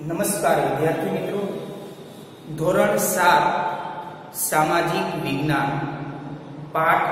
નમસ્કાર વિદ્યાર્થી મિત્રો, ધોરણ 7 સામાજિક વિજ્ઞાન પાઠ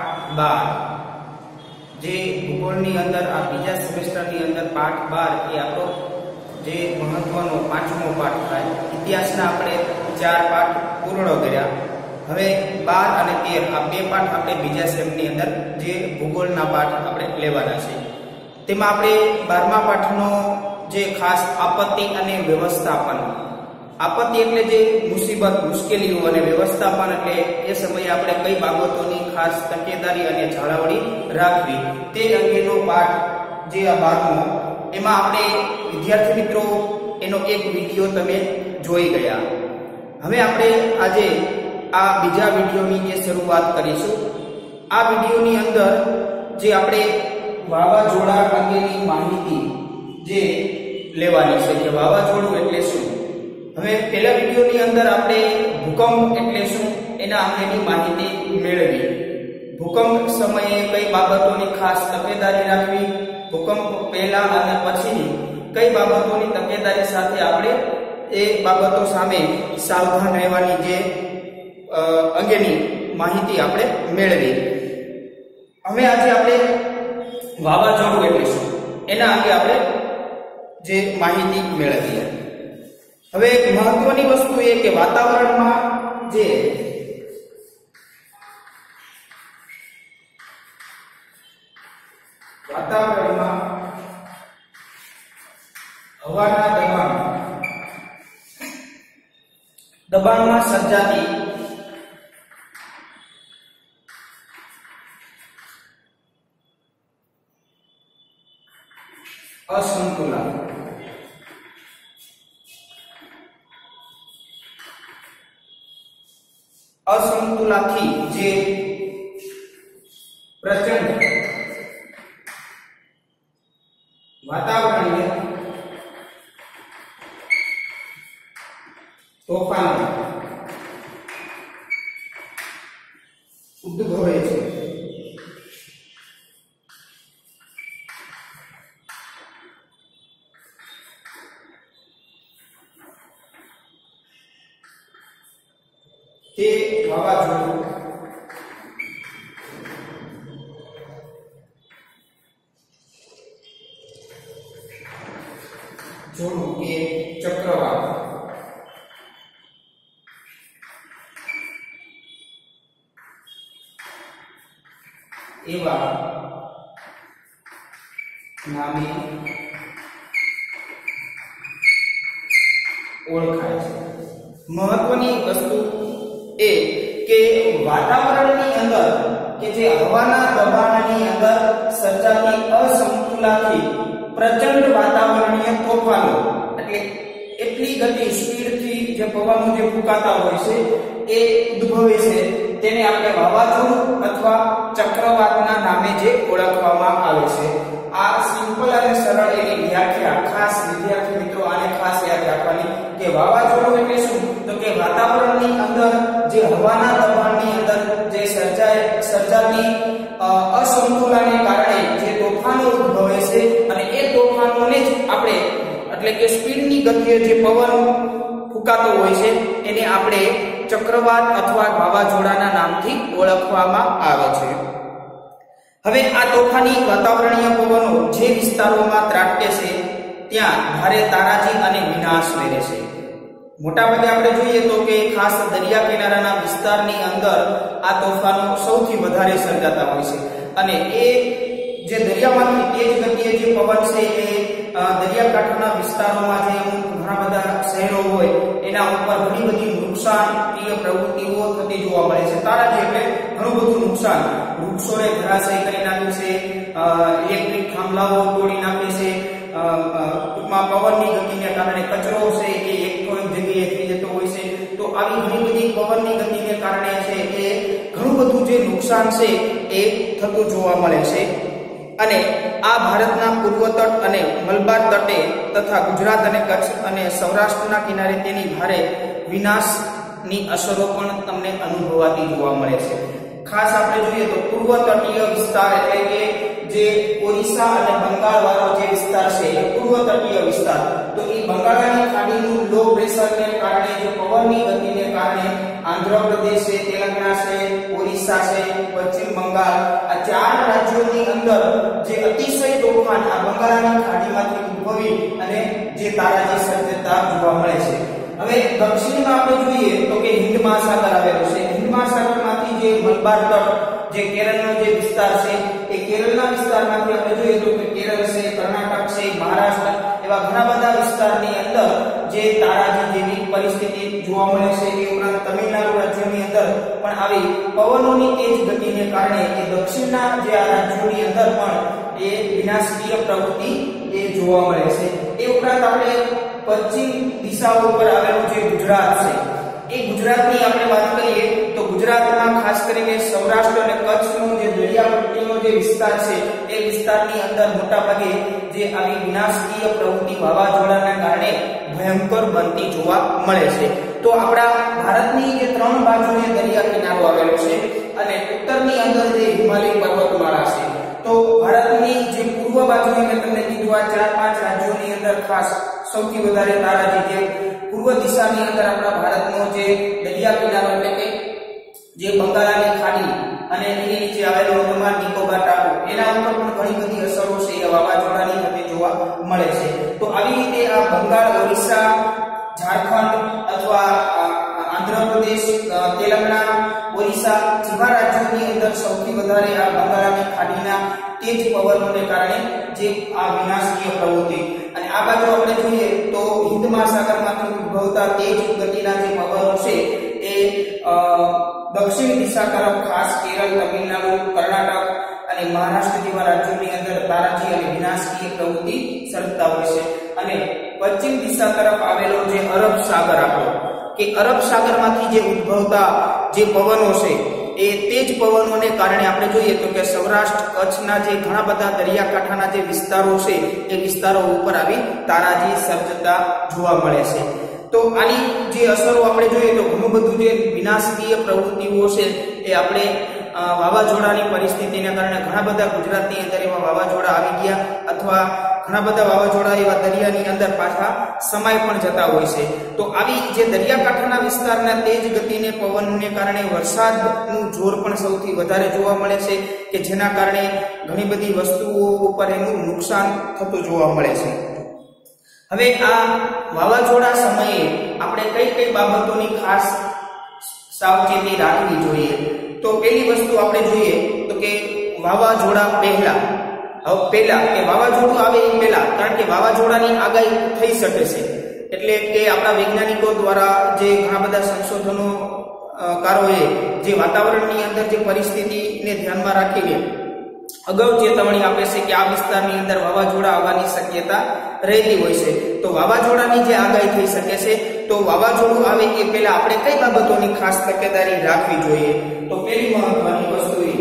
12 જે ભૂગોળની અંદર આ બીજા સેમેસ્ટરની અંદર પાઠ 12 એ આપણો જે મહત્વનો પાંચમો પાઠ થાય. ઇતિહાસના આપણે 4 પાઠ પૂર્ણ કર્યા. હવે 12 અને 13 આ બે પાઠ આપણે બીજા સેમની અંદર જે ભૂગોળના પાઠ આપણે લેવાના છે. તેમાં આપણે 12મા પાઠનો જે ખાસ આપત્તિ અને વ્યવસ્થાપન, આપત્તિ એટલે જે મુસીબત, મુશ્કેલીઓ, અને વ્યવસ્થાપન એટલે એ સમયે આપણે કઈ બાબતોની ખાસ તકેદારી અને જાળવણી રાખવી તે અંગેનો પાઠ જે આ 12મો, એમાં આપણે વિદ્યાર્થી મિત્રો એનો એક વિડીયો તમે જોઈ ગયા. હવે આપણે આજે આ બીજા વિડીયોની જે શરૂઆત કરીશું. આ વિડીયોની અંદર જે આપણે વાવાઝોડા અંગેની માહિતી જે લેવાની છે કે વાવાઝોડું એટલે શું. હવે પહેલા વિડીયોની અંદર આપણે ભૂકંપ એટલે શું એના અંગેની માહિતી મેળવી. ભૂકંપ સમયે કઈ બાબતોની ખાસ તકેદારી રાખવી, ભૂકંપ પહેલા અને પછીની કઈ બાબતોની તકેદારી સાથે આપણે એ બાબતો સામે સાવધાન રહેવાની જે અંગેની માહિતી આપણે મેળવી. હવે આજે આપણે વાવાઝોડું એટલે શું એના અંગે આપણે જે માહિતી મેળવીએ. હવે એક મહત્વની વસ્તુ એ કે વાતાવરણમાં જે હવાના દબાણમાં સર્જાતી અસમતુલાથી જે પ્રચંડ વાતાવરણીય તોફાનો ઉદ્ભવે છે. તે વાવાઝોડું કે ચક્રવાત એવા નામે ઓળખાય છે. મહત્વની વસ્તુ એ કે વાતાવરણની અંદર કે જે હવાના દબાણની અંદર સર્જાતી અસમતુલાથી પ્રચંડ વાતાવરણીય તોફાનો એટલે એટલી ગતિ સ્પીડથી જે પવનો જે ફૂંકાતા હોય છે એ ઉદ્ભવે છે, તેને આપણે વાવાઝોડું અથવા ચક્રવાતના નામે જે ઓળખવામાં આવે છે. આ સિમ્પલ અને સરળ એની વ્યાખ્યા ખાસ વિદ્યાર્થી મિત્રો આને ખાસ યાદ રાખવાની કે વાવાઝોડું એટલે શું તો કે વાતાવરણની અંદર જે હવાના દબાણની અંદર જે સર્જાતી અસમતુલાને કારણે જે તોફાનો ઉદ્ભવે છે અને એ તોફાનોને જ આપણે એટલે કે સ્પીડની ગતિએ જે પવન ફૂંકાતો હોય છે એને આપણે ચક્રવાત અથવા વાવાઝોડાના નામથી ઓળખવામાં આવે છે. હવે આ તોફાની વાતાવરણીય પવનો જે વિસ્તારોમાં ત્રાટકે છે ત્યાં ભારે તારાજી અને વિનાશ વેરે છે. મોટાભાગે આપણે જોઈએ તો કે ખાસ દરિયા કિનારાના વિસ્તારની અંદર આ તોફાનો સૌથી વધારે સર્જાતા હોય છે અને એ જે દરિયામાંથી તેજ ગતિએ જે પવન છે એ દરિયાકાંઠાના વિસ્તારોમાં જે ઘણા બધા શહેરો હોય એના ઉપર ઘણી બધી નુકસાનકીય પ્રવૃત્તિઓ થતી જોવા મળે છે. તારાજી એટલે ઘણું બધું નુકસાન, વૃક્ષોને ધરાશયી કરી નાખે છે, ઇલેક્ટ્રિક થાંભલાઓ તોડી નાખે છે, ટૂંકમાં પવનની ગતિને કારણે કચરો છે એ એક જગ્યાએ થઈ જતો હોય છે. તો આવી ઘણી બધી પવનની ગતિને કારણે છે એ ઘણું બધું જે નુકસાન છે એ થતું જોવા મળે છે. અને આ ભારતના પૂર્વ તટ અને મલબાર તટે તથા ગુજરાત અને કચ્છ અને સૌરાષ્ટ્રના કિનારે તેની ભારે વિનાશની અસરો પણ તમને અનુભવાતી જોવા મળે છે. ખાસ આપણે જોઈએ તો પૂર્વ તટીય વિસ્તાર એટલે કે જે ઓરિસ્સા અને બંગાળ વાળો જે વિસ્તાર છે એ પૂર્વ તટીય વિસ્તાર, તો એ બંગાળની ખાડીનું લો પ્રેશરને કારણે જે પવનની ગતિને કારણે આંધ્રપ્રદેશ છે, તેલંગાણા છે, ઓરિસ્સા છે, પશ્ચિમ બંગાળ આ ચાર રાજ્યોની અંદર જે અતિશય તોફાન આ બંગાળની ખાડીમાંથી ઉદ્ભવી અને જે તારાજી સર્જતા જોવા મળે છે. હવે દક્ષિણમાં આપણે જોઈએ તો કે હિન્દ મહાસાગર આવેલો છે. હિન્દ મહાસાગરમાંથી જે મલબાર તટ જે કેરળનો જે વિસ્તાર છે એ કેરળના વિસ્તારમાંથી આપણે જોઈએ તો કે કેરળ છે, કર્ણાટક છે, મહારાષ્ટ્ર એવા ઘણા બધા વિસ્તારની અંદર જે તારાજી જેવી પરિસ્થિતિ જોવા મળે છે. એ ઉપરાંત તમિલનાડુ રાજ્યની અંદર પણ આવી પવનોની તેજ ગતિને કારણે એ દક્ષિણના જે આ રાજ્યોની અંદર પણ એ વિનાશકીય પ્રવૃત્તિ એ જોવા મળે છે. એ ઉપરાંત આપણે પશ્ચિમ દિશાઓ ઉપર આવેલું જે ગુજરાત છે એ ગુજરાતની આપણે વાત કરીએ તો ગુજરાતમાં ખાસ કરીને સૌરાષ્ટ્ર અને કચ્છનો જે દરિયાપટ્ટીનો જે વિસ્તાર છે એ વિસ્તારની અંદર મોટા ભાગે જે આવી વિનાશકીય પ્રવૃત્તિ વાવાઝોડાના કારણે ભયંકર બનતી જોવા મળે છે. તો આપણા ભારતની જે ત્રણ બાજુએ દરિયા કિનારો આવેલો છે અને ઉત્તરની અંદર જે હિમાલય પર્વતમાળા છે, તો ભારતની જે પૂર્વ બાજુએ મેં તમને કીધું આ 4-5 રાજ્યોની અંદર ખાસ સૌથી વધારે તારાજી જે પૂર્વ દિશાની અંદર આપણા ભારતનો જે દરિયા કિનારો એટલે કે જે બંગાળની ખાડી અને એની નીચે આવેલો અંદમાન નિકોબાર ટાપુ એના ઉપર પણ ઘણી બધી અસરો છે એ વાવાઝોડાની સાથે જોવા મળે છે. તો આવી રીતે આ બંગાળ, ઓરિસ્સા, ઝારખંડ અથવા આંધ્રપ્રદેશ, તેલંગાણા, ઓરિસ્સા જેવા રાજ્યોની અંદર સૌથી વધારે આ બંગાળની ખાડીના તેજ પવનોને કારણે જે આ વિનાશકીય પ્રવૃત્તિ અને આ બાજુ આપણે જોઈએ તો હિન્દ મહાસાગરમાંથી ઉદ્ભવતા તેજ ગતિના જે પવનો છે એ દક્ષિણ દિશા તરફ ખાસ કેરળ, તમિલનાડુ, કર્ણાટક અને મહારાષ્ટ્ર જેવા રાજ્યોની અંદર તારાજી અને વિનાશકીય પ્રવૃત્તિ સર્જતા હોય છે. અને પશ્ચિમ દિશા તરફ આવેલો જે અરબ સાગર આપણો કે અરબ સાગરમાંથી જે ઉદ્ભવતા જે પવનો છે એ તેજ પવનોને કારણે આપણે જોઈએ તો કે સૌરાષ્ટ્ર, કચ્છના જે ઘણા બધા દરિયાકાંઠાના જે વિસ્તારો છે એ વિસ્તારો ઉપર આવી તારાજી સર્જતા જોવા મળે છે. તો આની જે અસરો આપણે જોઈએ તો ઘણું બધું જે વિનાશકીય પ્રવૃત્તિઓ છે એ આપણે વાવાઝોડાની પરિસ્થિતિને કારણે ઘણા બધા ગુજરાતની અંદર એવા વાવાઝોડા આવી ગયા અથવા ઘણા બધા વાવાઝોડા એવા દરિયાની અંદર પાછા સમાય પણ જતા હોય છે. તો આવી જે દરિયાકાંઠાના વિસ્તારના તેજ ગતિને પવનને કારણે વરસાદનું જોર પણ સૌથી વધારે જોવા મળે છે કે જેના કારણે ઘણી બધી વસ્તુઓ ઉપર એનું નુકસાન થતું જોવા મળે છે. હવે આ વાવાઝોડા સમયે આપણે કઈ કઈ બાબતોની ખાસ સાવચેતી રાખવી જોઈએ? તો પહેલી વસ્તુ આપણે જોઈએ તો કે વાવાઝોડા પહેલા કે વાવાઝોડું આવે એ પહેલા, કારણ કે વાવાઝોડાની આગાહી થઈ શકે છે એટલે કે આપણા વૈજ્ઞાનિકો દ્વારા જે ઘણા બધા સંશોધનો કારોએ જે વાતાવરણની અંદર જે પરિસ્થિતિને ધ્યાનમાં રાખીને અગાઉ ચેતવણી આપે છે કે આ વિસ્તારની અંદર વાવાઝોડા આવવાની શક્યતા રહેતી હોય છે. તો વાવાઝોડાની જે આગાહી થઈ શકે છે તો વાવાઝોડું આવે એ પહેલા આપણે કઈ બાબતોની ખાસ તકેદારી રાખવી જોઈએ? તો પહેલી મહત્વની વસ્તુ એ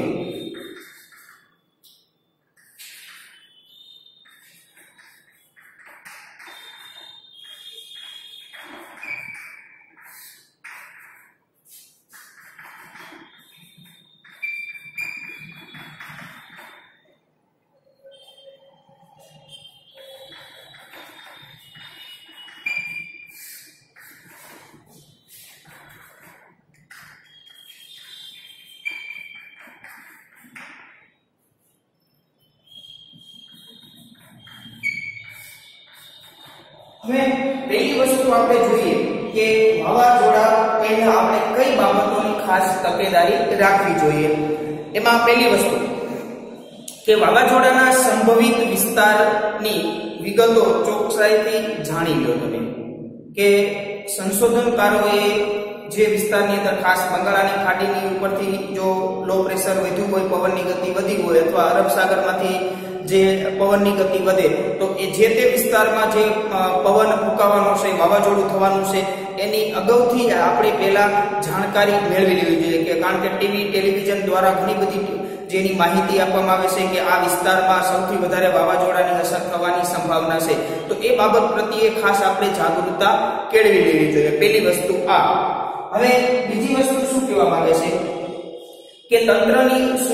હવે પહેલી વસ્તુ આપણે જોઈએ કે વાવાઝોડા પહેલા આપણે કઈ બાબતોની ખાસ તકેદારી રાખવી જોઈએ. એમાં પહેલી વસ્તુ કે વાવાઝોડાના સંભવિત વિસ્તારની વિગતો ચોકસાઈથી જાણી લો તમે. કે સંશોધનકારોએ જે વિસ્તારની અંદર ખાસ બંગાળની ખાડીની ઉપરથી જો લો પ્રેશર વધ્યું હોય, પવનની ગતિ વધી હોય અથવા અરબ સાગરમાંથી જે પવનની ગતિ વધે તો એ જે તે વિસ્તારમાં જે પવન ફૂંકાવાનો છે, વાવાઝોડું થવાનું છે એની અગાઉથી આપણે પહેલા જાણકારી મેળવી લેવી જોઈએ. કે કારણ કે ટીવી, ટેલિવિઝન દ્વારા ઘણી બધી જેની માહિતી આપવામાં આવે છે કે આ વિસ્તારમાં સૌથી વધારે વાવાઝોડાની અસર થવાની સંભાવના છે. તો એ બાબત પ્રત્યે ખાસ આપણે જાગૃતતા કેળવી લેવી જોઈએ. પહેલી વસ્તુ આ. હવે બીજી વસ્તુ શું કહેવા માંગે છે કે તંત્રની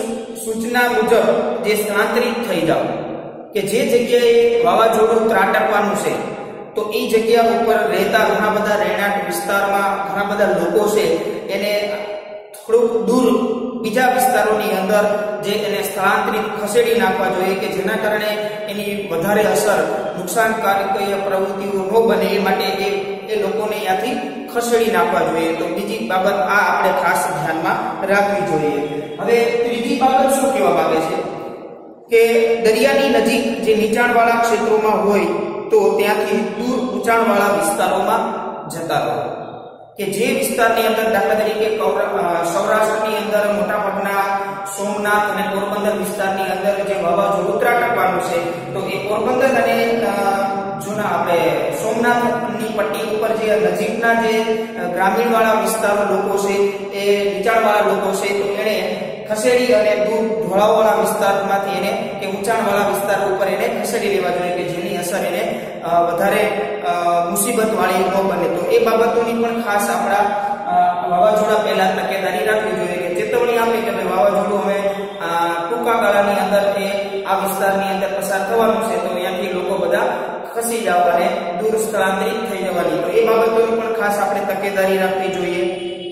સૂચના મુજબ જે સ્થળાંતરિત થઈ જાવ કે જે જગ્યાએ વાવાઝોડું ત્રાટકવાનું છે તો એ જગ્યા ઉપર રહેતા ઘણા બધા રહેણાંક વિસ્તારમાં ઘણા બધા લોકો છે એને થોડુંક દૂર બીજા વિસ્તારોની અંદર જે એને સ્થળાંતરિત ખસેડી નાખવા જોઈએ કે જેના કારણે એની વધારે અસર નુકસાનકારક પ્રવૃત્તિઓ ન બને એ માટે એ લોકોને ત્યાંથી ખસેડી નાખવા જોઈએ. તો બીજી બાબત આ આપણે ખાસ ધ્યાનમાં રાખવી જોઈએ. હવે ત્રીજી બાબત શું કહેવા માંગે છે કે દરિયાની નજીક જે નીચાણવાળા ક્ષેત્રોમાં હોય તો ત્યાંથી દૂર ઊંચાણવાળા વિસ્તારોમાં જતા રહો કે જે વિસ્તારની અંદર દાખલા તરીકે સૌરાષ્ટ્રની અંદર મોટાભાગના સોમનાથ અને પોરબંદર વિસ્તારની અંદર જે વાવાઝોડું ત્રાટકવાનું છે તો એ પોરબંદર અને જૂના આપણે સોમનાથની પટ્ટી ઉપર જે નજીકના જે ગ્રામીણવાળા વિસ્તારો લોકો છે એ નીચાણવાળા લોકો છે તો એને ખસેડી અને દૂર ઢોળાવવાળા વિસ્તારમાંથી એને કે ઊંચાણવાળા વિસ્તાર ઉપર એને ખસેડી લેવા જોઈએ કે જેની અસર એને વધારે મુસીબત વાળી ન બને. તો એ બાબતોની પણ ખાસ આપણા વાવાઝોડા પહેલા તકેદારી રાખવી જોઈએ કે ચેતવણી આપે કે ભાઈ વાવાઝોડું હવે ટૂંકા ગાળાની અંદર એ આ વિસ્તારની અંદર પસાર થવાનું છે તો અહીંયાથી લોકો બધા ખસી જાવ અને દૂર સ્થળાંતરિત થઈ જવાની. તો એ બાબતોની પણ ખાસ આપણે તકેદારી રાખવી જોઈએ.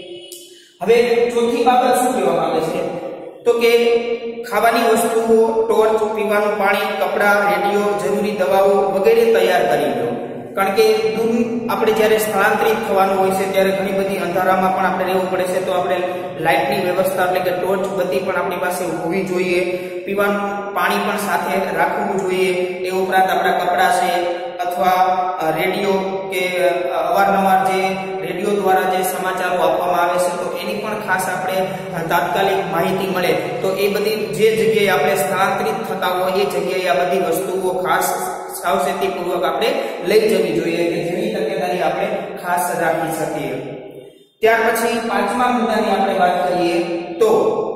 હવે ચોથી બાબત શું કહેવા માંગે છે તો કે ખાવાની વસ્તુઓ, ટોર્ચ, પીવાનું પાણી, કપડાં, રેડિયો, જરૂરી દવાઓ વગેરે તૈયાર કરી લો. કારણ કે દૂર આપણે જ્યારે સ્થળાંતરિત થવાનું હોય છે ત્યારે ઘણી બધી અંધારામાં પણ આપણે રહેવું પડે છે તો આપણે લાઇટની વ્યવસ્થા એટલે કે ટોર્ચ બધી પણ આપણી પાસે હોવી જોઈએ. પીવાનું પાણી પણ સાથે રાખવું જોઈએ. એ ઉપરાંત આપણા કપડાં છે અથવા રેડિયો કે અવારનવાર જે રેડિયો દ્વારા જે સમાચારો આપવામાં આવે છે તો એની પણ ખાસ આપણે તાત્કાલિક માહિતી મળે તો એ બધી જે જગ્યાએ આપણે સ્થળાંતરિત થતા હોય એ જગ્યાએ આ બધી વસ્તુઓ ખાસ સાવચેતીપૂર્વક આપણે લઈ જવી જોઈએ કે જેની તકેદારી આપણે ખાસ રાખી શકીએ. ત્યાર પછી પાંચમા મુદ્દાની આપણે વાત કરીએ તો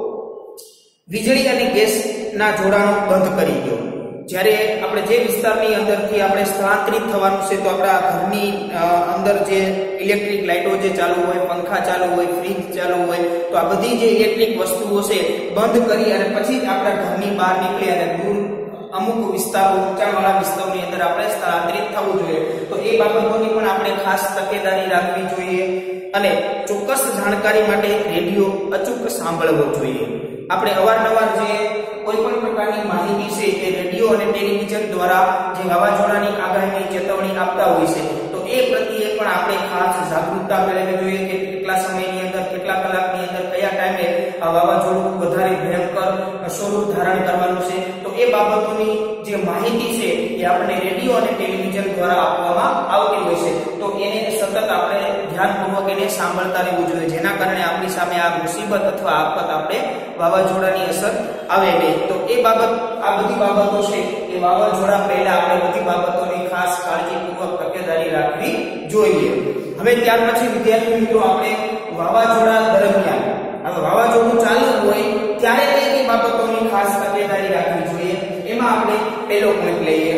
વીજળી અને ગેસના જોડાણો બંધ કરી દો. જ્યારે આપણે જે વિસ્તારની અંદરથી આપણે સ્થળાંતરિત થવાનું છે તો આપણા ઘરની અંદર જે ઇલેક્ટ્રિક લાઇટો જે ચાલુ હોય, પંખા ચાલુ હોય, ફ્રીજ ચાલુ હોય તો આ બધી જે ઇલેક્ટ્રિક વસ્તુઓ છે બંધ કરી અને પછી જ આપણા ઘરની બહાર નીકળી અને દૂર અમુક વિસ્તારો ઊંચાણવાળા વિસ્તારોની અંદર આપણે સ્થળાંતરિત થવું જોઈએ. તો એ બાબતોની પણ આપણે ખાસ તકેદારી રાખવી જોઈએ અને ચોક્કસ જાણકારી માટે રેડિયો અચૂક સાંભળવો જોઈએ. આપણે અવારનવાર જે કોઈ પણ પ્રકારની માહિતી છે એ રેડિયો અને ટેલિવિઝન દ્વારા જે વાવાઝોડાની આગાહીની ચેતવણી આપતા હોય છે તો એ પ્રત્યે પણ આપણે ખાસ જાગૃતતા મેળવવી જોઈએ કે કેટલા સમયની અંદર, કેટલા કલાકની અંદર, કયા ટાઈમે આ વાવાઝોડું વધારે ભયંકર સ્વરૂપ ધારણ કરવાનું છે. તો એ બાબતોની જે માહિતી છે એ આપણે રેડિયો અને ટેલિવિઝન દ્વારા આપવામાં આવતી હોય છે તો એને સતત આપણે ધ્યાનપૂર્વક એને સાંભળતા રહેવું જોઈએ જેના કારણે આપણી સામે આ મુસીબત અથવા આફત આપણે વાવાઝોડાની અસર આવે નહીં. તો એ બાબત આ બધી બાબતો છે એ વાવાઝોડા પહેલા આપણે બધી બાબતોની ખાસ કાળજીપૂર્વક તકેદારી રાખવી જોઈએ. હવે ત્યાર પછી વિદ્યાર્થી મિત્રો આપણે વાવાઝોડા દરમિયાન હવે વાવાઝોડું ચાલુ હોય ત્યારે કઈ બાબતોની ખાસ તકેદારી રાખવી જોઈએ એમાં આપણે પહેલો પોઈન્ટ લઈએ.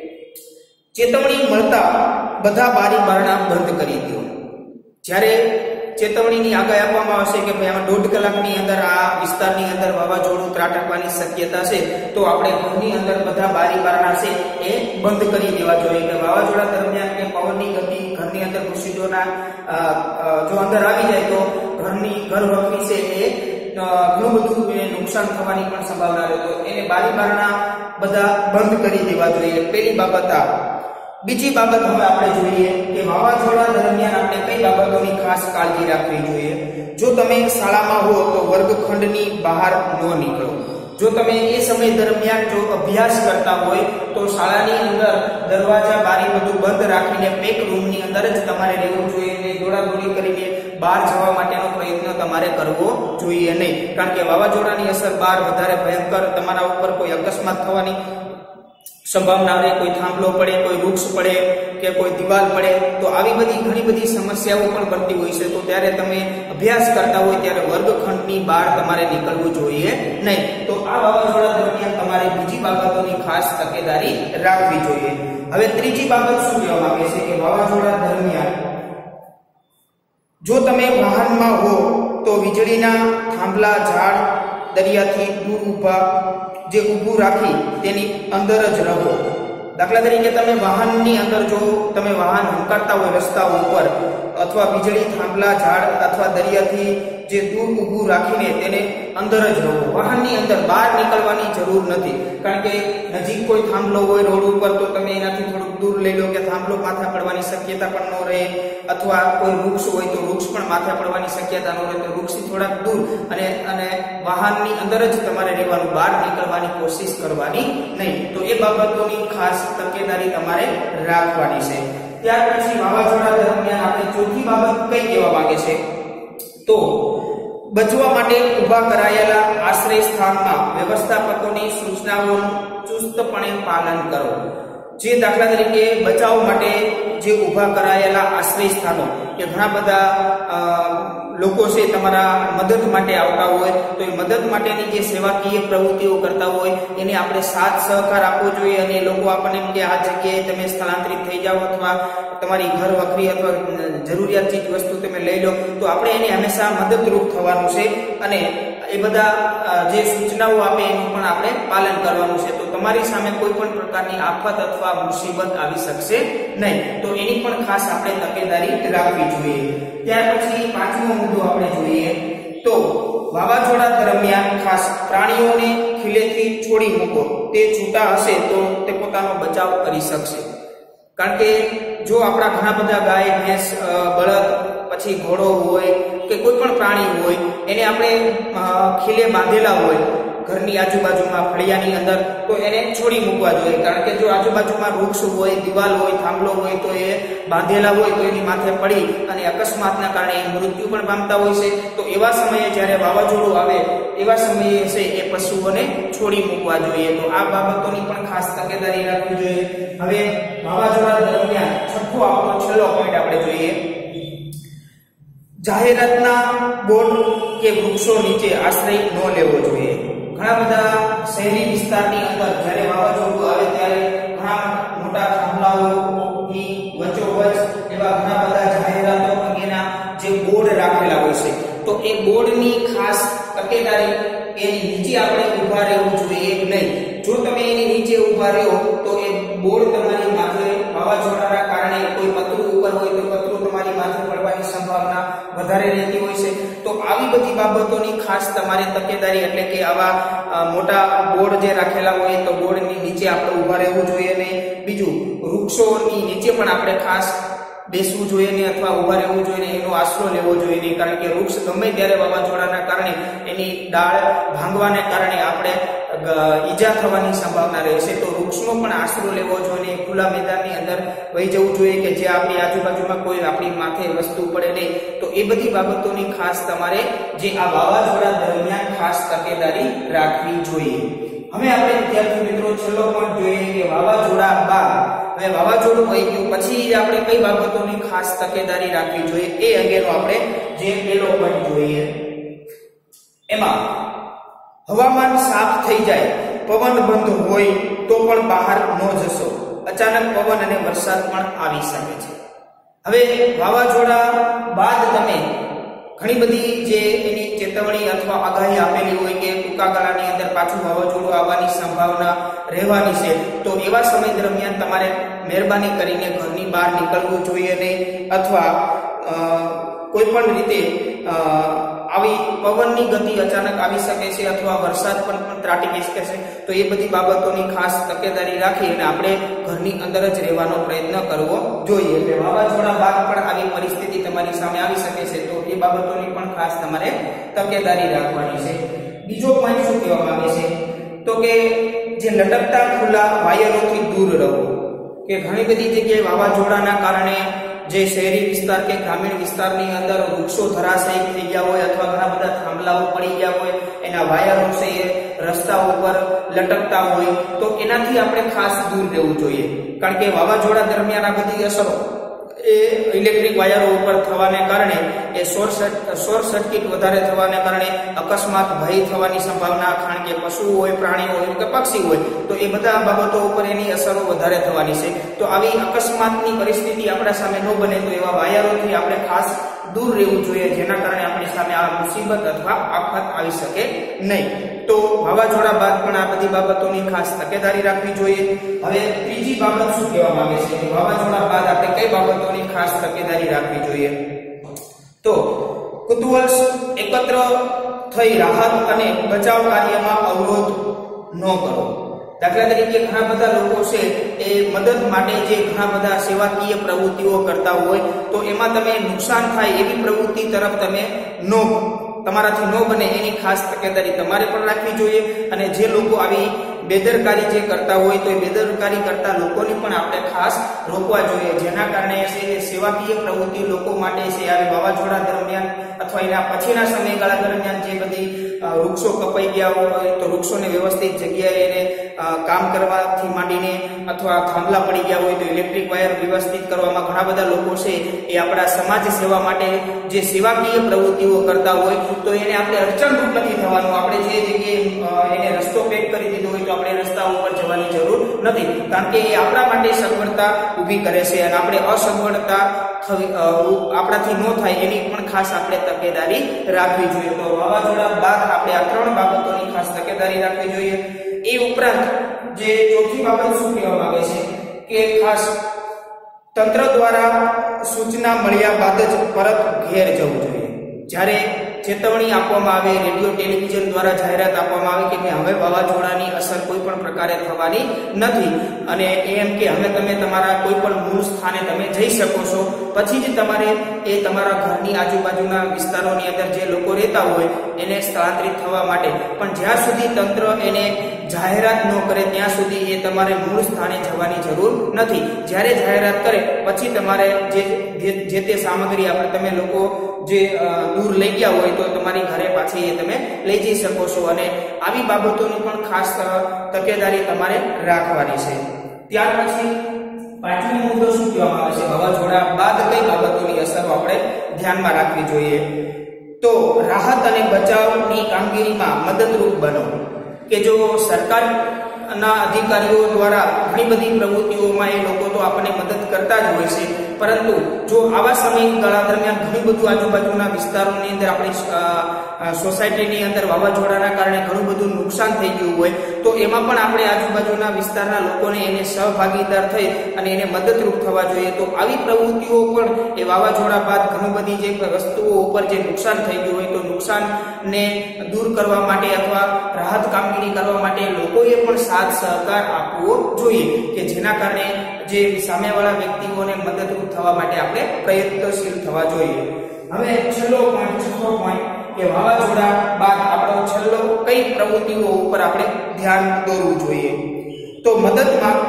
ચેતવણી મળતા બધા બારી બારણા બંધ કરી દો. જ્યારે ચેતવણીની આગાહી આપવામાં આવશે કે ભાઈ આમાં 1.5 કલાકની અંદર આ વિસ્તારની અંદર વાવાઝોડું ત્રાટકવાની શક્યતા છે તો આપણે ઘરની અંદર બધા બારી બારણા છે એ બંધ કરી દેવા જોઈએ કે વાવાઝોડા દરમિયાન કે પવનની ગતિ ઘરની અંદર ભૂસીડોના જો અંદર આવી જાય તો ઘર વખરી છે એ ઘણું બધું નુકસાન થવાની પણ સંભાવના રહે તો એને બારી બારણા બધા બંધ કરી દેવા જોઈએ. પહેલી બાબત આ. બીજી બાબત હવે આપણે જોઈએ કે વાવાઝોડા દરમિયાન આપણે કઈ બાબતોની ખાસ કાળજી રાખવી જોઈએ. જો તમે શાળામાં હો તો વર્ગખંડની બહાર ન નીકળો. જો તમે એ સમય દરમિયાન જો અભ્યાસ કરતા હોય તો શાળાની અંદર દરવાજા બારી બધું બંધ રાખીને પેક રૂમની અંદર જ તમારે રહેવું જોઈએ અને દોડાદોડી કરીને બહાર જવા માટેનો પ્રયત્ન તમારે કરવો જોઈએ નહીં. કારણ કે વાવાઝોડાની અસર બહાર વધારે ભયંકર તમારા ઉપર કોઈ અકસ્માત થવાની સંભાવના રહે, કોઈ થાંભલો પડે, કોઈ વૃક્ષ પડે કે કોઈ દિવાલ પડે તો આવી બધી ઘણી બધી સમસ્યાઓ પણ બનતી હોય છે. તો ત્યારે તમે અભ્યાસ કરતા હોય ત્યારે વર્ગખંડની બહાર તમારે નીકળવું જોઈએ નહીં. તો આ વાવાઝોડા દરમિયાન તમારે બીજી બાબતોની ખાસ તકેદારી રાખવી જોઈએ. હવે ત્રીજી બાબત શું કહેવામાં આવે છે કે વાવાઝોડા દરમિયાન જો તમે વાહનમાં હો તો વીજળીના થાંભલા, ઝાડ દરિયાથી દૂર ઊભું રાખી તેની અંદર જ રહો. દાખલા તરીકે તમે વાહનની અંદર જો તમે વાહન હંકારતા હોય રસ્તાઓ ઉપર અથવા વીજળી થાંભલા ઝાડ અથવા દરિયાથી જે દૂર ઊભું રાખીને તેને અંદર જ રહો. વાહનની અંદર બહાર નીકળવાની જરૂર નથી, કારણ કે નજીક કોઈ થાંભલો હોય રોડ ઉપર તો તમે એનાથી થોડુંક દૂર લઈ લો કે થાંભલો માથે પડવાની શક્યતા પણ ન રહે, અથવા કોઈ વૃક્ષ હોય તો વૃક્ષ પણ માથે પડવાની શક્યતા ન રહે, તો વૃક્ષથી થોડાક દૂર અને વાહનની અંદર જ તમારે રહેવાનું, બહાર નીકળવાની કોશિશ કરવાની નહીં. તો એ બાબતોની ખાસ તકેદારી તમારે રાખવાની છે. ત્યાર પછી વાવાઝોડા દરમિયાન આપણે ચોથી બાબત કઈ કહેવા માંગે છે તો બચવા માટે ઊભા કરાયેલા આશ્રય સ્થાનમાં વ્યવસ્થાપકોની સૂચનાઓનું ચુસ્તપણે પાલન કરો. જે દાખલા તરીકે બચાવ માટે જે ઊભા કરાયેલા આશ્રય સ્થાનો, કે ઘણા બધા લોકો છે તમારા મદદ માટે આવતા હોય, તો એ મદદ માટેની જે સેવાકીય પ્રવૃત્તિઓ કરતા હોય એને આપણે સાથ સહકાર આપવો જોઈએ, અને એ લોકો આપણને એમ કે આ જગ્યાએ તમે સ્થળાંતરિત થઈ જાઓ અથવા તમારી ઘર વખરી અથવા જરૂરિયાત ચીજ વસ્તુ તમે લઈ લો, તો આપણે એને હંમેશા મદદરૂપ થવાનું છે, અને એ બધા જે સૂચનાઓ આપે એનું પણ આપણે પાલન કરવાનું છે. તો તમારી સામે કોઈ પણ પ્રકારની આફત અથવા મુસીબત આવી શકશે નહીં, તો એની પણ ખાસ આપણે તકેદારી રાખવી જોઈએ. ત્યાર પછી પાંચમો મુદ્દો આપણે જોઈએ તો વાવાઝોડા દરમિયાન ખાસ પ્રાણીઓને ખીલેથી છોડી મૂકો. તે છૂટા હશે તો તે પોતાનો બચાવ કરી શકશે. કારણ કે જો આપણા ઘણા બધા ગાય ભેંસ બળદ પછી ઘોડો હોય કે કોઈ પણ પ્રાણી હોય એને આપણે ખીલે બાંધેલા હોય ઘરની આજુબાજુમાં ફળિયાની અંદર, તો એને છોડી મૂકવા જોઈએ. કારણ કે જો આજુબાજુમાં વૃક્ષ હોય, દિવાલ હોય, થાંભલો હોય તો એ બાંધેલા હોય તો એની માથે પડી અને અકસ્માતના કારણે મૃત્યુ પણ પામતા હોય છે. તો એવા સમયે જ્યારે વાવાઝોડું આવે એવા સમયે છે એ પશુઓને છોડી મૂકવા જોઈએ. તો આ બાબતોની પણ ખાસ તકેદારી રાખવી જોઈએ. હવે વાવાઝોડા દરમિયાન છઠ્ઠો આપણો છેલ્લો પોઈન્ટ આપણે જોઈએ, જાહેરાતના બોર્ડ કે વૃક્ષો નીચે આશ્રય ન લેવો જોઈએ. ઘણા બધા શહેરી વિસ્તારની અંદર જ્યારે વાવાઝોડું આવે ત્યારે ઘણા મોટા થાંભલાઓની વચ્ચોવચ્ચ એવા ઘણા બધા જાહેરાતો અંગેના જે બોર્ડ રાખેલા હોય છે, તો એ બોર્ડની ખાસ તકેદારી એની નીચે આપણે ઊભા રહેવું જોઈએ નહીં. જો તમે એની નીચે ઊભા રહો તો એ બોર્ડ તમારી માથે વાવાઝોડાના કારણે કોઈ પતરું ઉપર હોય તો પતરું તમારી માથે પડવાની સંભાવના વધારે રહેતી હોય છે. તો આવી બધી બાબતોની ખાસ તમારે તકેદારી, એટલે કે આવા મોટા બોર્ડ જે રાખેલા હોય તો બોર્ડની નીચે આપણે ઊભા રહેવું જોઈએ નહીં. બીજું, વૃક્ષોની નીચે પણ આપણે ખાસ બેસવું જોઈએ નહીં અથવા ઊભા રહેવું જોઈએ નહીં, એનો આશરો લેવો જોઈએ નહીં. કારણ કે વૃક્ષ ગમે ત્યારે વાવાઝોડાના કારણે એની ડાળ ભાંગવાને કારણે આપણે ઈજા થવાની સંભાવના રહેશે. તો વૃક્ષનો પણ આશરો લેવો જોઈએ, ખુલ્લા મેદાનની અંદર વહી જવું જોઈએ કે જે આપણી આજુબાજુમાં કોઈ આપણી માથે વસ્તુ પડે નહીં. તો એ બધી બાબતોની ખાસ તમારે જે આ વાવાઝોડા દરમિયાન ખાસ તકેદારી રાખવી જોઈએ. હવે આપણે વિદ્યાર્થી મિત્રો છેલ્લો પોઈન્ટ જોઈએ કે વાવાઝોડા બાદ, હવે વાવાઝોડું થઈ ગયું પછી આપણે કઈ બાબતોની ખાસ તકેદારી રાખવી જોઈએ એ અંગેનો આપણે જે પહેલો પોઈન્ટ જોઈએ. એમાં હવામાન સાફ થઈ જાય, પવન બંધ હોય તો પણ બહાર ન જશો. અચાનક પવન અને વરસાદ પણ આવી શકે છે. હવે વાવાઝોડા બાદ તમે ઘણી બધી જે એની ચેતવણી અથવા આગાહી આપેલી હોય કે ટૂંકા ગાળાની અંદર પાછું વાવાઝોડું આવવાની સંભાવના રહેવાની છે, તો એવા સમય દરમિયાન તમારે મહેરબાની કરીને ઘરની બહાર નીકળવું જોઈએ નહીં, અથવા કોઈ પણ રીતે આવી પવનની ગતિ અચાનક આવી શકે છે અથવા વરસાદ પણ ત્રાટકી શકે છે. તો એ બધી બાબતોની ખાસ તકેદારી રાખી અને આપણે ઘરની અંદર જ રહેવાનો પ્રયત્ન કરવો જોઈએ. એટલે વાવાઝોડા બાદ પણ આવી પરિસ્થિતિ તમારી સામે આવી શકે છે, તો એ બાબતોની પણ ખાસ તમારે તકેદારી રાખવાની છે. બીજો પોઈન્ટ શું કહેવા માંગે છે તો કે જે લટકતા ખુલ્લા વાયરોથી દૂર રહો. કે ઘણી બધી જગ્યાએ વાવાઝોડાના કારણે જે શહેરી વિસ્તાર કે ગ્રામીણ વિસ્તારની અંદર વૃક્ષો ધરાશાયી થઈ ગયા હોય અથવા ઘણા બધા થાંભલાઓ પડી ગયા હોય, એના વાયરો છે એ રસ્તા ઉપર લટકતા હોય, તો એનાથી આપણે ખાસ દૂર રહેવું જોઈએ. કારણ કે વાવાઝોડા દરમિયાન આ બધી અસરો એ ઇલેક્ટ્રિક વાયરો ઉપર થવાને કારણે એ શોર્ટ સર્કિટ વધારે થવાને કારણે અકસ્માત ભય થવાની સંભાવના, કારણ કે પશુ હોય, પ્રાણીઓ હોય કે પક્ષી હોય તો એ બધા બાબતો ઉપર એની અસરો વધારે થવાની છે. તો આવી અકસ્માતની પરિસ્થિતિ આપણા સામે ન બને તો એવા વાયરોથી આપણે ખાસ દૂર રહેવું જોઈએ, જેના કારણે આપણી સામે આ મુસીબત અથવા આફત આવી શકે નહીં. તો વાવાઝોડા બાદ પણ આ બધી બાબતોની ખાસ તકેદારી રાખવી જોઈએ. હવે ત્રીજી બાબત શું કહેવા માંગે છે કે વાવાઝોડા બાદ આપણે કઈ બાબતોની ખાસ તકેદારી રાખવી જોઈએ? તો કુતૂહલ એકત્ર થઈ રાહત અને બચાવ કાર્યમાં અવરોધ ન કરો. દાખલા તરીકે ઘણા બધા લોકો છે એ મદદ માટે જે ઘણા બધા સેવાકીય પ્રવૃત્તિઓ કરતા હોય તો એમાં તમે નુકસાન થાય એવી પ્રવૃત્તિ તરફ તમે તમારાથી ન બને એની ખાસ તકેદારી તમારે પણ રાખવી જોઈએ. અને જે લોકો આવી બેદરકારી જે કરતા હોય તો એ બેદરકારી કરતા લોકોને પણ આપણે ખાસ રોકવા જોઈએ, જેના કારણે સેવાકીય પ્રવૃત્તિ લોકો માટે છે આવી વાવાઝોડા દરમિયાન અથવા એના પછીના સમયગાળા દરમિયાન જે બધી વૃક્ષો કપાઈ ગયા હોય તો વૃક્ષોને વ્યવસ્થિત જગ્યાએ એને કામ કરવાથી માંડીને અથવા થાંભલા પડી ગયા હોય તો ઇલેક્ટ્રિક વાયર વ્યવસ્થિત કરવામાં ઘણા બધા લોકો છે એ આપણા સમાજ સેવા માટે જે સેવાકીય પ્રવૃત્તિઓ કરતા હોય તો એને આપણે અડચણરૂપ નથી થવાનું. આપણે જે જગ્યાએ એને રસ્તો પેક કરી દીધો હોય તો આપણે રસ્તા ઉપર જવાની જરૂર નથી, કારણ કે એ આપણા માટે સગવડતા ઊભી કરે છે અને આપણે અસગવડતા આપણાથી ન થાય એની પણ ખાસ આપણે તકેદારી રાખવી જોઈએ. તો વાવાઝોડા બાદ આપણે આ ત્રણ બાબતોની ખાસ તકેદારી રાખવી જોઈએ. એ ઉપરાંત જે ચોથી બાબત શું કહેવા માંગે છે કે ખાસ તંત્ર દ્વારા સૂચના મળ્યા બાદ જ પરત ઘેર જવું જોઈએ. જ્યારે ચેતવણી આપવામાં આવે, રેડિયો ટેલિવિઝન દ્વારા જાહેરાત આપવામાં આવે કે હવે વાવાઝોડાની અસર કોઈ પણ પ્રકારે થવાની નથી અને એમ કે હવે તમે તમારા કોઈ પણ મૂળ સ્થાને તમે જઈ શકો છો, પછી જ તમારે એ તમારા ઘરની આજુબાજુના વિસ્તારોની અંદર જે લોકો રહેતા હોય એને સ્થળાંતરિત થવા માટે, પણ જ્યાં સુધી તંત્ર એને જાહેરાત ન કરે ત્યાં સુધી એ તમારે મૂળ સ્થાને જવાની જરૂર નથી. જ્યારે જાહેરાત કરે પછી તમારે જે તે સામગ્રી આપણે તમે લોકો જે દૂર લઈ ગયા હોય તો તમારી ઘરે પાછી એ તમે લઈ જઈ શકો છો અને આવી બાબતોની પણ ખાસ તકેદારી તમારે રાખવાની છે. ત્યાર પછી પાંચમો મુદ્દો શું કહેવામાં આવે છે? વાવાઝોડા બાદ કઈ બાબતોની અસરો આપણે ધ્યાનમાં રાખવી જોઈએ? તો રાહત અને બચાવની કામગીરીમાં મદદરૂપ બનો. કે જો સરકારના અધિકારીઓ દ્વારા ઘણી બધી પ્રવૃત્તિઓમાં એ લોકો તો આપણને મદદ કરતા જ હોય છે, પરંતુ જો આવા સમયગાળા દરમિયાન ઘણું બધું આજુબાજુના વિસ્તારોની અંદર આપણી સોસાયટીની અંદર વાવાઝોડાના કારણે ઘણું બધું નુકસાન થઈ ગયું હોય તો એમાં પણ આપણે આજુબાજુના વિસ્તારના લોકોને એને સહભાગીદાર થઈ અને એને મદદરૂપ થવા જોઈએ. તો આવી પ્રવૃત્તિઓ પણ એ વાવાઝોડા બાદ ઘણી બધી જે વસ્તુઓ ઉપર જે નુકસાન થઈ ગયું હોય તો નુકસાનને દૂર કરવા માટે અથવા રાહત કામગીરી કરવા માટે લોકોએ પણ સાથ સહકાર આપવો જોઈએ કે જેના કારણે જે સામેવાળા વ્યક્તિઓને મદદરૂપ થવા માટે આપણે પ્રયત્નશીલ થવા જોઈએ. હવે છેલ્લો પોઈન્ટ કે વાવાઝોડા બાદ આપણો છેલ્લો કઈ પ્રવૃત્તિઓ ઉપર આપણે ધ્યાન દોરવું જોઈએ? તો મદદ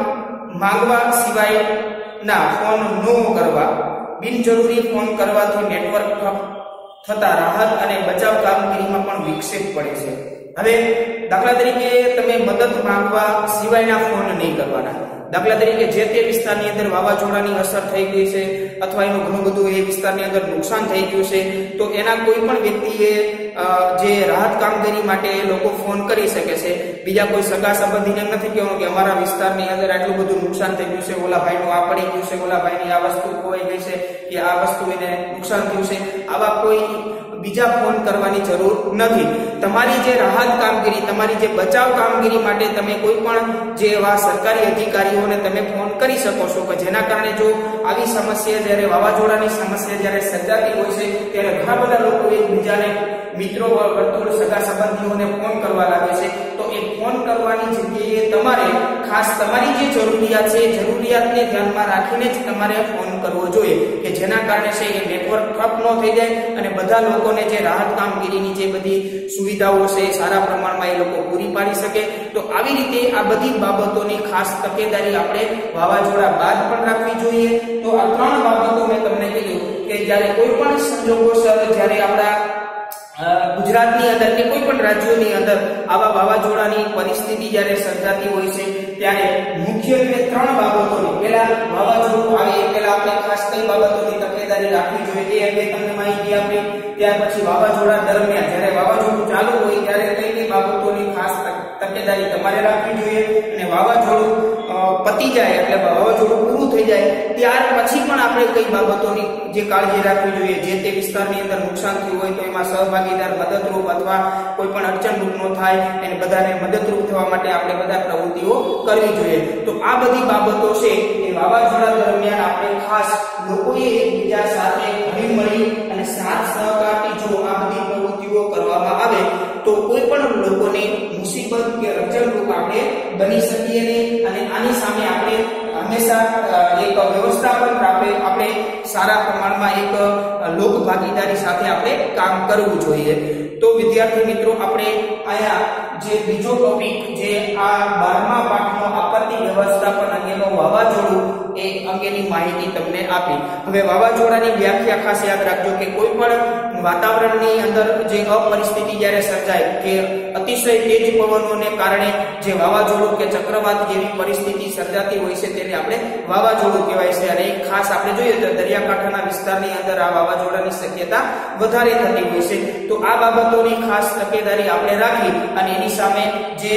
માંગવા સિવાયના ફોન ન કરવા. બિનજરૂરી ફોન કરવાથી નેટવર્ક થતા રાહત અને બચાવ કામગીરીમાં પણ વિક્ષેપ પડે છે. હવે દાખલા તરીકે તમે મદદ માંગવા સિવાયના ફોન નહીં કરવાના. દાખલા તરીકે જે તે વિસ્તારની અંદર વાવાઝોડાની અસર થઈ ગઈ છે અથવા એનું ઘણું બધું એ વિસ્તારની અંદર નુકસાન થઈ ગયું છે તો એના કોઈ પણ વ્યક્તિએ જે રાહત કામગીરી માટે લોકો ફોન કરી શકે છે. બીજા કોઈ સગા સંબંધીને નથી કહેવાનું કે અમારા વિસ્તારની અંદર આટલું બધું નુકસાન થઈ ગયું છે, ઓલા ભાઈનું આ પડી ગયું છે, ઓલા ભાઈની આ વસ્તુ ખોવાઈ ગઈ છે કે આ વસ્તુ એને નુકસાન થયું છે. આવા કોઈ બીજા ફોન કરવાની જરૂર નથી. તમારી જે રાહત કામગીરી, તમારી જે બચાવ કામગીરી માટે તમે કોઈ પણ જે એવા સરકારી અધિકારીઓને તમે ફોન કરી શકો છો કે જેના કારણે જો આવી સમસ્યા જ્યારે વાવાઝોડાની સમસ્યા જ્યારે સર્જાતી હોય છે ત્યારે ઘણા બધા લોકો એકબીજાને મિત્રો વર્તુળ સગા સંબંધીઓને ફોન કરવા લાગે છે. તો એ ફોન કરવાની જગ્યાએ તમારે ખાસ તમારી જે જરૂરિયાત છે એ જરૂરિયાતને ધ્યાનમાં રાખીને જ તમારે ફોન કરવો જોઈએ કે જેના કારણે છે એ નેટવર્ક ઠપ ન થઈ જાય અને બધા લોકોને જે રાહત કામગીરીની જે બધી સુવિધાઓ છે એ સારા પ્રમાણમાં એ લોકો પૂરી પાડી શકે. તો આવી રીતે આ બધી બાબતોની ખાસ તકેદારી આપણે વાવાઝોડા બાદ પણ રાખવી જોઈએ. તો આ ત્રણ બાબતો મેં તમને કીધું કે જ્યારે કોઈ પણ સંજોગોસર જ્યારે આપણા ગુજરાતની અંદર કે કોઈ પણ રાજ્યોની અંદર આવા વાવાઝોડાની પરિસ્થિતિ જ્યારે સર્જાતી હોય છે ત્યારે મુખ્યત્વે ત્રણ બાબતોની પહેલા વાવાઝોડું આવે એ પહેલા આપણે ખાસ કઈ બાબતોની તકેદારી રાખવી જોઈએ એ અંગે તમને માહિતી આપી. ત્યાર પછી વાવાઝોડા દરમિયાન જ્યારે વાવાઝોડું ચાલુ હોય ત્યારે કઈ કઈ બાબતોની ખાસ તકેદારી તમારે રાખવી જોઈએ અને વાવાઝોડું પતી જાય એટલે વાવાઝોડું પૂરું થઈ જાય ત્યાર પછી પણ આપણે કઈ બાબતોની જે કાળજી રાખવી જોઈએ જે તે વિસ્તારની અંદર નુકસાન થયું હોય તો એમાં સહભાગીદાર મદદરૂપ અથવા કોઈ પણ અડચણરૂપ ન થાય એને બધાને મદદરૂપ થવા માટે આપણે બધા પ્રવૃત્તિઓ કરવી જોઈએ. તો આ બધી બાબતો છે એ વાવાઝોડા દરમિયાન આપણે ખાસ લોકોએ એકબીજા સાથે હળીમળી અને સાથ સહકારથી જો આ બધી પ્રવૃત્તિઓ કરવામાં આવે તો કોઈ પણ લોકોને મુસીબત કે અડચણરૂપ આપણે બની શકીએ નહીં અને આની સામે આપણે હંમેશા એક વ્યવસ્થાપન આપણે સારા પ્રમાણમાં એક લોક ભાગીદારી સાથે આપણે કામ કરવું જોઈએ. તો વિદ્યાર્થી મિત્રો આપણે અહીંયા જે બીજો ટોપિક જે આ 12મા પાઠનો આપત્તિ વ્યવસ્થાપન અંગેનો વાવાઝોડું એ અંગેની માહિતી તમને આપી. હવે વાવાઝોડાની વ્યાખ્યા ખાસ યાદ રાખજો કે કોઈ પણ વાતાવરણની અંદર જે અપરિસ્થિતિ જ્યારે સર્જાય કે અતિશય તેજ પવનોને કારણે જે વાવાઝોડું કે ચક્રવાત જેવી પરિસ્થિતિ સર્જાતી હોય છે તેને આપણે વાવાઝોડું કહેવાય છે. અને ખાસ આપણે જોઈએ તો દરિયાકાંઠાના વિસ્તારની અંદર આ વાવાઝોડાની શક્યતા વધારે થતી હોય છે. તો આ બાબતોની ખાસ તકેદારી આપણે રાખી અને એની સામે જે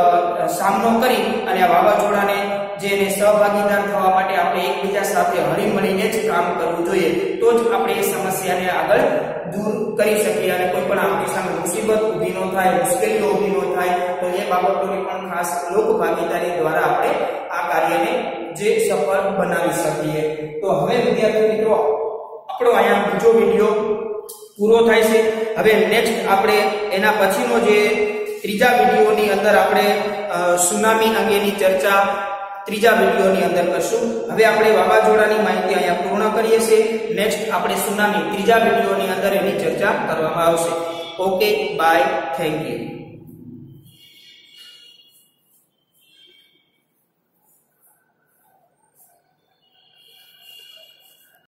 સામનો કરી અને આ વાવાઝોડાને જેને સહભાગીદાર થવા માટે આપણે એકબીજા સાથે હળીમળીને જ કામ કરવું જોઈએ. તો જ આપણે એ સમસ્યાને આગળ દૂર કરી શકીએ અને કોઈ પણ આપણી સામે મુસીબત ઊભી ન થાય, મુશ્કેલીઓ ઊભી ન થાય. તો એ બાબતોની પણ ખાસ લોક ભાગીદારી દ્વારા આપણે આ કાર્યને જે સફળ બનાવી શકીએ. તો હવે વિદ્યાર્થી મિત્રો આપણો અહીંયા બીજો વિડિયો પૂરો થાય છે. હવે નેક્સ્ટ આપણે એના પછીનો જે ત્રીજા વિડિયોની અંદર આપણે સુનામી અંગેની ચર્ચા ત્રીજા વિડિયોની અંદર કરશું. હવે આપણે વાવાઝોડાની માહિતી અહીંયા પૂર્ણ કરીએ છીએ. નેક્સ્ટ આપણે સુનામી ત્રીજા વિડિયોની અંદર એની ચર્ચા કરવામાં આવશે. Okay, bye, thank you.